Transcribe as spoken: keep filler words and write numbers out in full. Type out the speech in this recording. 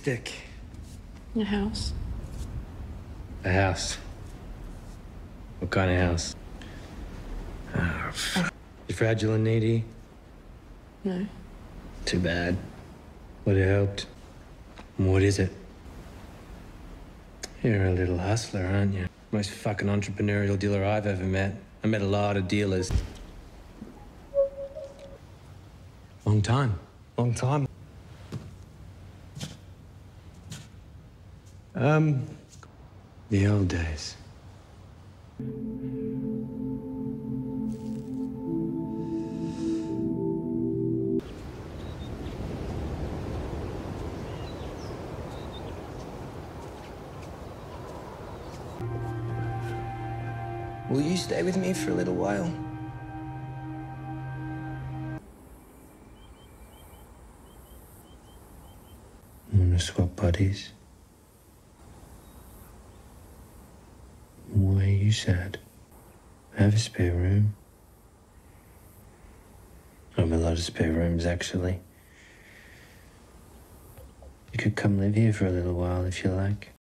stick? A house. A house. What kind of house? Oh, f- you fragile and needy? No. Too bad. Would have helped. What is it? You're a little hustler, aren't you? Most fucking entrepreneurial dealer I've ever met. I met a lot of dealers. Long time. Long time. Um, the old days. Will you stay with me for a little while? Wanna swap buddies? Why are you sad? I have a spare room. I have a lot of spare rooms, actually. You could come live here for a little while if you like.